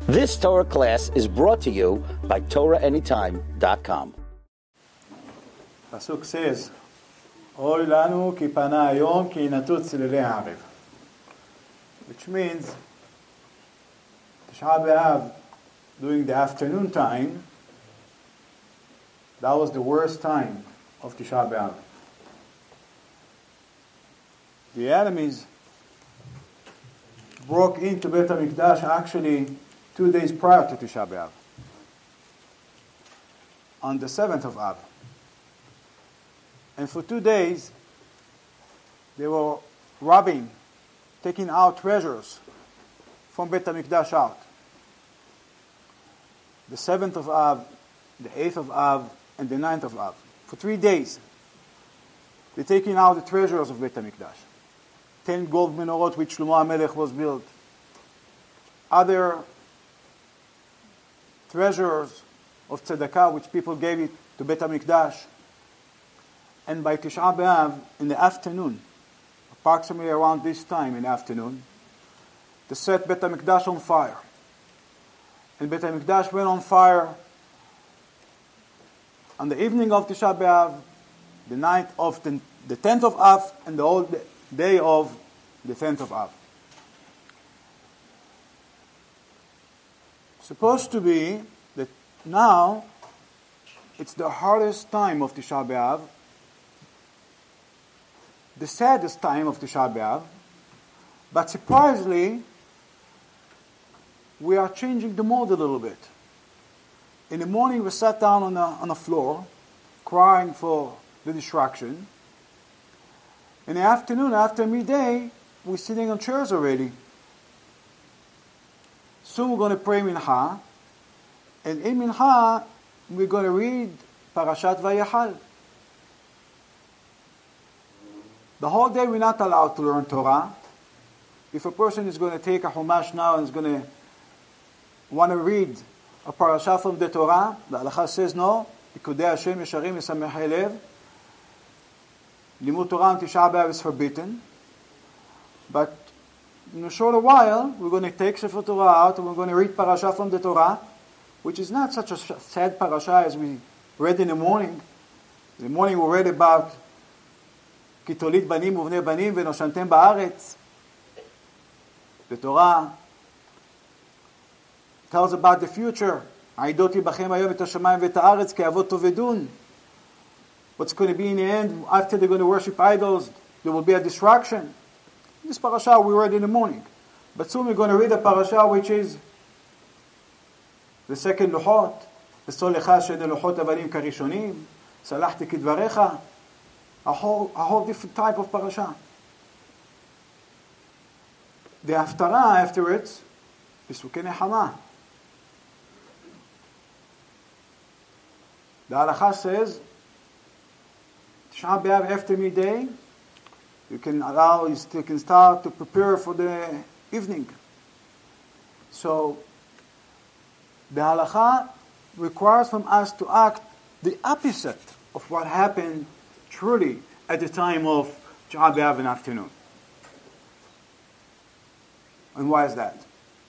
This Torah class is brought to you by TorahAnytime.com. Pasuk says, Oy lanu ki pana hayom ki natut tzililei ha'arev. Which means, Tisha B'Av, during the afternoon time, that was the worst time of Tisha B'Av. The enemies broke into Beit HaMikdash actually 2 days prior to Tisha B'Av, on the 7th of Av. And for 2 days, they were robbing, taking out treasures from Beit HaMikdash out. The 7th of Av, the 8th of Av, and the 9th of Av. For 3 days, they're taking out the treasures of Beit HaMikdash. 10 gold menorot which Shlomo HaMelech was built. Other treasures of tzedakah which people gave it to Beit HaMikdash. And by Tisha B'Av, in the afternoon, approximately around this time in the afternoon, they set Beit HaMikdash on fire. And Beit HaMikdash went on fire on the evening of Tisha B'Av, the night of the 10th of Av, and the whole day of the 10th of Av. Supposed to be that now it's the hardest time of Tisha B'Av, the saddest time of Tisha B'Av, but surprisingly, we are changing the mode a little bit. In the morning, we sat down on the floor, crying for the destruction. In the afternoon, after midday, we're sitting on chairs already. Soon we're going to pray Mincha, and in Mincha, we're going to read Parashat Vayechal. The whole day we're not allowed to learn Torah. If a person is going to take a Chumash now and is going to want to read a parasha from the Torah, the Halacha says no. Pikudei Hashem Yesharim Mesamechei Lev. Limud Torah on Tisha B'Av is forbidden. But in a short while, we're going to take Sefer Torah out and we're going to read parasha from the Torah, which is not such a sad parasha as we read in the morning. In the morning we read about Ki tolit banim uvnei banim venoshantem ba'aretz. The Torah tells about the future. Aidot yibachem hayom et hashamayim ve'et haaretz ke'avot tovedun. What's going to be in the end after they're going to worship idols? There will be a destruction. This parasha we read in the morning. But soon we're going to read a parasha which is the second luchot. V'sol lecha she'en luchot avalim karishonim. Salachti kidvarecha. A whole different type of parasha. The haftarah afterwards is Pesukei Nehama. The halacha says, Tisha B'Av after midday, you can start to prepare for the evening. So, the halacha requires from us to act the opposite of what happened truly at the time of Tisha B'Av in the afternoon. And why is that?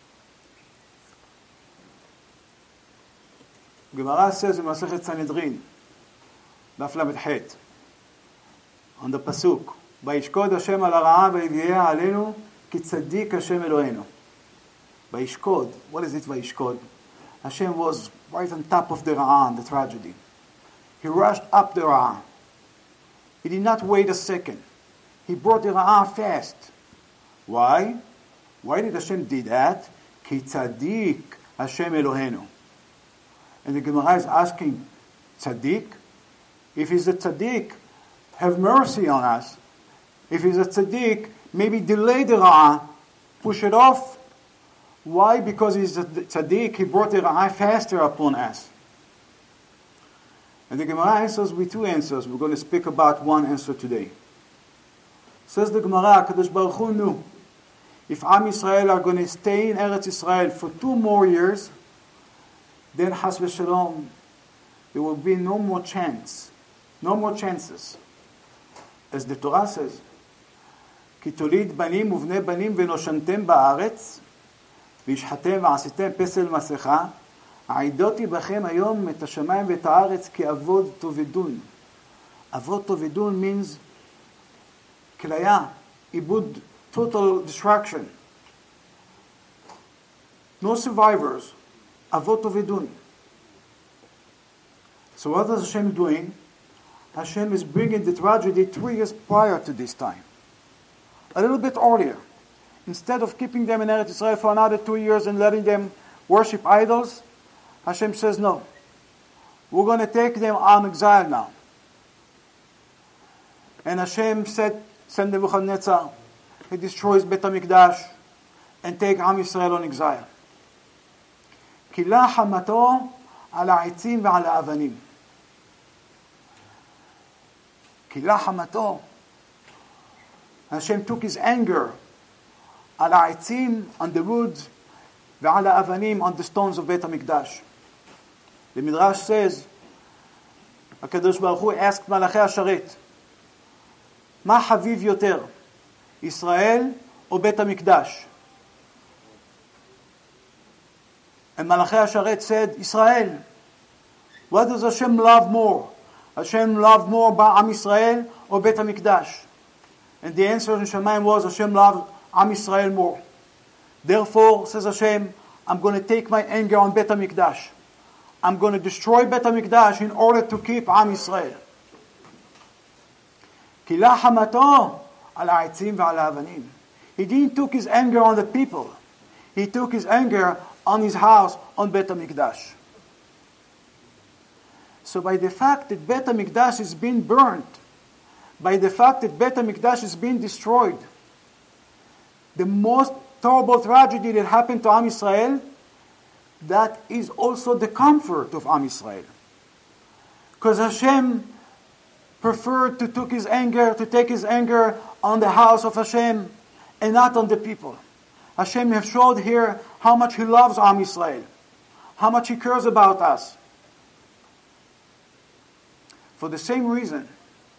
Gemara says in Masechet Sanhedrin, Daf Lamed Het, on the pasuk, "Vayishkod Hashem al hara'a v'yivyeh aleinu ki tzadik Hashem Eloheinu." Vayishkod, what is it Vayishkod? Hashem was right on top of the Ra'ah, the tragedy. He rushed up the Ra'ah. He did not wait a second. He brought the Ra'ah fast. Why? Why did Hashem do that? Ki tzadik Hashem Eloheinu. And the Gemara is asking, tzaddik? If he's a tzaddik, have mercy on us. If he's a tzaddik, maybe delay the ra'ah, push it off. Why? Because he's a tzaddik, he brought the ra'ah faster upon us. And the Gemara answers with two answers. We're going to speak about one answer today. Says the Gemara, Kadosh Baruch Hu knew, if Am Yisrael are going to stay in Eretz Yisrael for 2 more years, then Chas v'Shalom, there will be no more chance, no more chances. As the Torah says, Ki tolid banim uvnei banim venoshantem ba'aretz וישחטם ועשיתם פסל מסכה, העידותי בכם היום את השמיים ואת הארץ כי אבוד תאבדון. אבוד תאבדון means כליה, עיבוד, total destruction. No survivors. Avot Ovidun. So what is Hashem doing? Hashem is bringing the tragedy 3 years prior to this time. A little bit earlier. Instead of keeping them in Eretz Israel for another 2 years and letting them worship idols, Hashem says, no. We're going to take them on exile now. And Hashem send Nebuchadnezzar. He destroys Bet HaMikdash and take Am Yisrael on exile. כילה חמתו על העצים ועל האבנים. כילה חמתו. Hashem took his anger על העצים, on the wood, ועל האבנים, on the stones of בית המקדש. The Midrash says, הקדוש ברוך הוא asked מלאכי השרת, מה חביב יותר, ישראל או בית המקדש? And Malachi HaSharet said, Israel. What does Hashem love more? Hashem love more Am Yisrael or Bet HaMikdash? And the answer in Shamayim was, Hashem loves Am Yisrael more. Therefore, says Hashem, I'm going to take my anger on Bet HaMikdash. I'm going to destroy Bet HaMikdash in order to keep Am Yisrael. כי לה חמתו על העצים ועל האבנים. He didn't took his anger on the people. He took his anger on his house, on Bet HaMikdash. So by the fact that Bet HaMikdash is being burnt, by the fact that Bet HaMikdash is being destroyed, the most terrible tragedy that happened to Am Yisrael, that is also the comfort of Am Yisrael. Because Hashem preferred to take his anger on the house of Hashem and not on the people. Hashem has showed here how much He loves Am Yisrael, how much He cares about us. For the same reason,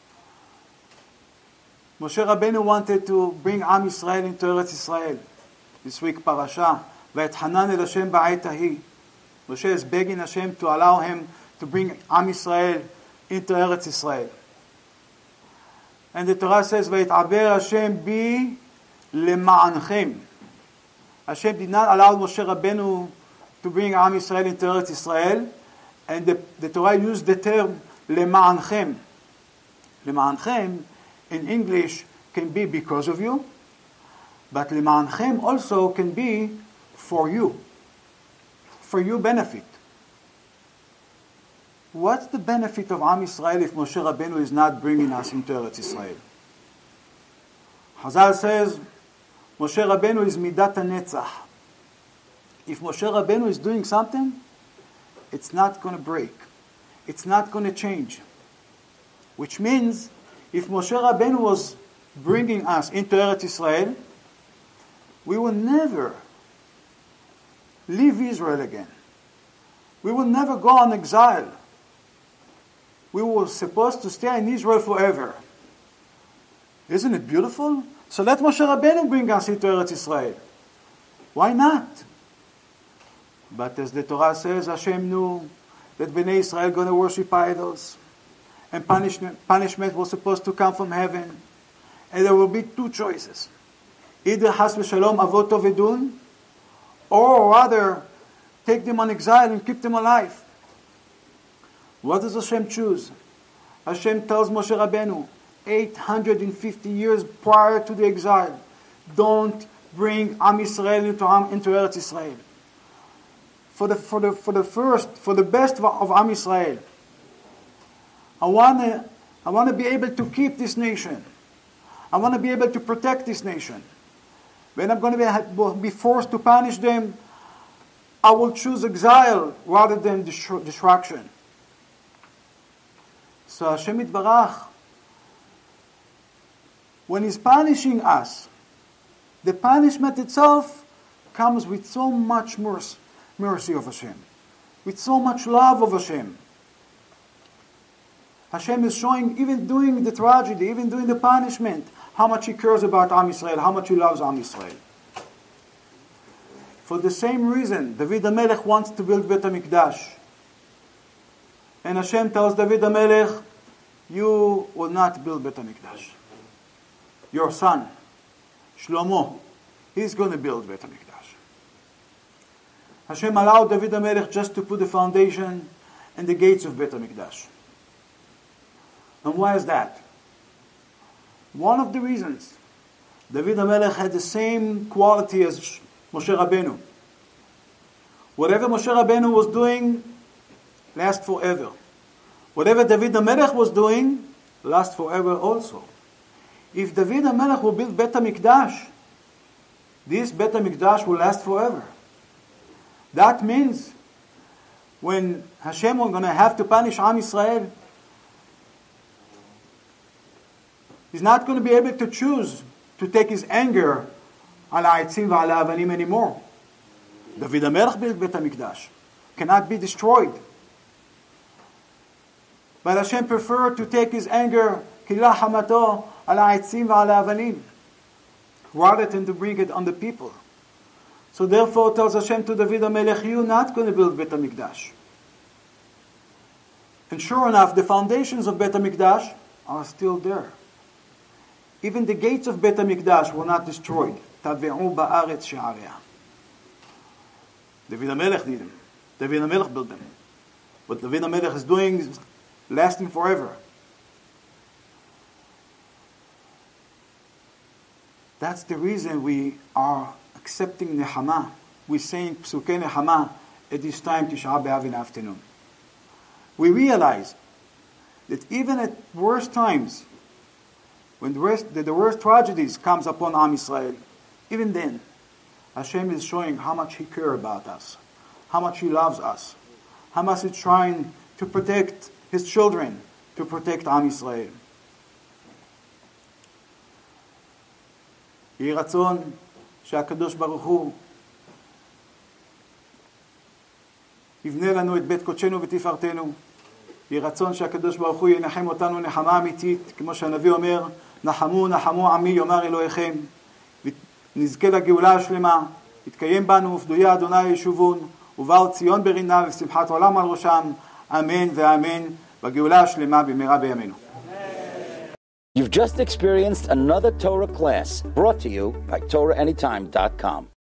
Moshe Rabbeinu wanted to bring Am Yisrael into Eretz Yisrael. This week, parasha, V'etchanan el Hashem ba'et hahi. Moshe is begging Hashem to allow him to bring Am Yisrael into Eretz Yisrael. And the Torah says, V'et'aber Hashem bi lema'anchem. Hashem did not allow Moshe Rabbeinu to bring Am Yisrael into Eretz Yisrael, and the Torah used the term lema'anchem. Lema'anchem in English can be because of you, but lema'anchem also can be for you benefit. What's the benefit of Am Yisrael if Moshe Rabbeinu is not bringing us into Eretz Yisrael? Chazal says, Moshe Rabbeinu is midat hanetzach. If Moshe Rabbeinu is doing something, it's not going to break. It's not going to change. Which means, if Moshe Rabbeinu was bringing us into Eretz Yisrael, we will never leave Israel again. We will never go on exile. We were supposed to stay in Israel forever. Isn't it beautiful? So let Moshe Rabbeinu bring us into Eretz Yisrael. Why not? But as the Torah says, Hashem knew that Bnei Israel are going to worship idols. And punishment was supposed to come from heaven. And there will be 2 choices. Either Has v'Shalom Avot Ovidun, or rather, take them on exile and keep them alive. What does Hashem choose? Hashem tells Moshe Rabbeinu, 850 years prior to the exile, don't bring Am Yisrael into Eretz Yisrael. For the best of Am Yisrael, I want to be able to keep this nation. I want to be able to protect this nation. When I'm going to be forced to punish them, I will choose exile rather than destruction. So Hashem Yitbarach, when He's punishing us, the punishment itself comes with so much mercy of Hashem, with so much love of Hashem. Hashem is showing, even doing the tragedy, even doing the punishment, how much He cares about Am Yisrael, how much He loves Am Yisrael. For the same reason, David HaMelech wants to build Bet HaMikdash. And Hashem tells David HaMelech, you will not build Bet HaMikdash. Your son, Shlomo, he's going to build Bet HaMikdash. Hashem allowed David HaMelech just to put the foundation and the gates of Bet HaMikdash. And why is that? One of the reasons, David HaMelech had the same quality as Moshe Rabbeinu. Whatever Moshe Rabbeinu was doing, lasts forever. Whatever David HaMelech was doing, lasts forever also. If David HaMelech will build Bet HaMikdash, this Bet HaMikdash will last forever. That means when Hashem is going to have to punish Am Yisrael, he's not going to be able to choose to take his anger על העצים ועל האבנים anymore. David HaMelech built Bet HaMikdash. Cannot be destroyed. But Hashem preferred to take his anger כלה חמתו על העצים ועל האבנים, rather than to bring it on the people. So therefore tells Hashem to David HaMelech, you're not going to build Bet HaMikdash. And sure enough, the foundations of Bet HaMikdash are still there. Even the gates of Bet HaMikdash were not destroyed. Tave'u ba'aretz she'areha. David HaMelech did them. David HaMelech built them. What David HaMelech is doing is lasting forever. That's the reason we are accepting Nehama. We're saying Psukei Nehama at this time, Tisha B'Av in the afternoon. We realize that even at worst times, when the worst tragedies comes upon Am Yisrael, even then, Hashem is showing how much He cares about us, how much He loves us, how much He's trying to protect His children, to protect Am Yisrael. יהי רצון שהקדוש ברוך הוא יבנה לנו את בית קודשנו ותפארתנו. יהי רצון שהקדוש ברוך הוא ינחם אותנו נחמה אמיתית, כמו שהנביא אומר, נחמו נחמו עמי יאמר אלוהיכם, ונזכה לגאולה השלמה, יתקיים בנו ופדויי אדוני ישובון, ובאו ציון ברינה ושמחת עולם על ראשם, אמן ואמן, בגאולה השלמה במהרה בימינו. You've just experienced another Torah class brought to you by TorahAnytime.com.